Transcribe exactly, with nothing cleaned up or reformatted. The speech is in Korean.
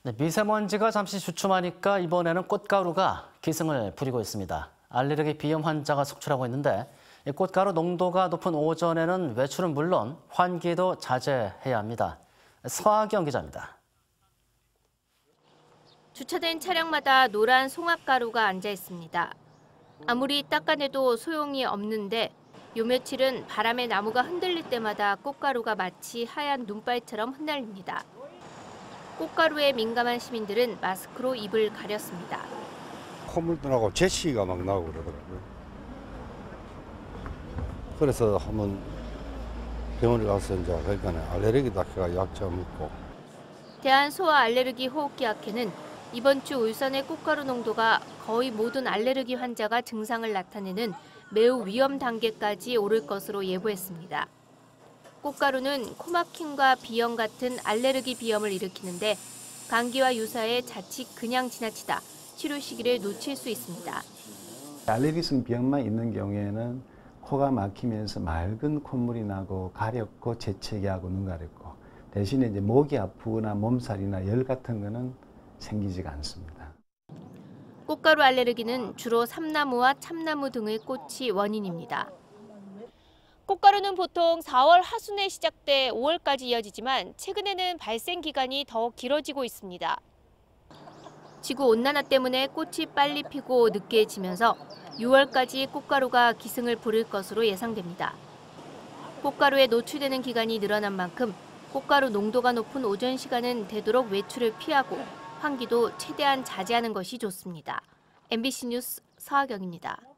네, 미세먼지가 잠시 주춤하니까 이번에는 꽃가루가 기승을 부리고 있습니다. 알레르기 비염 환자가 속출하고 있는데 이 꽃가루 농도가 높은 오전에는 외출은 물론 환기도 자제해야 합니다. 서하경 기자입니다. 주차된 차량마다 노란 송합가루가 앉아 있습니다. 아무리 닦아내도 소용이 없는데 요 며칠은 바람에 나무가 흔들릴 때마다 꽃가루가 마치 하얀 눈발처럼 흩날립니다. 꽃가루에 민감한 시민들은 마스크로 입을 가렸습니다. 콧물도 나고 재치가 막 나고 그러더라고요. 그래서 한번 병원에 가서 이제 그러니까 알레르기 닥쳐가 약 좀 먹고. 대한소아알레르기호흡기학회는 이번 주 울산의 꽃가루 농도가 거의 모든 알레르기 환자가 증상을 나타내는 매우 위험 단계까지 오를 것으로 예보했습니다. 꽃가루는 코막힘과 비염 같은 알레르기 비염을 일으키는데 감기와 유사해 자칫 그냥 지나치다 치료 시기를 놓칠 수 있습니다. 알레르기성 비염만 있는 경우에는 코가 막히면서 맑은 콧물이 나고 가렵고 재채기 하고 눈 가렵고 대신에 이제 목이 아프거나 몸살이나 열 같은 거는 생기지가 않습니다. 꽃가루 알레르기는 주로 삼나무와 참나무 등의 꽃이 원인입니다. 꽃가루는 보통 사월 하순에 시작돼 오월까지 이어지지만 최근에는 발생 기간이 더 길어지고 있습니다. 지구온난화 때문에 꽃이 빨리 피고 늦게 지면서 유월까지 꽃가루가 기승을 부릴 것으로 예상됩니다. 꽃가루에 노출되는 기간이 늘어난 만큼 꽃가루 농도가 높은 오전 시간은 되도록 외출을 피하고 환기도 최대한 자제하는 것이 좋습니다. 엠비씨 뉴스 서하경입니다.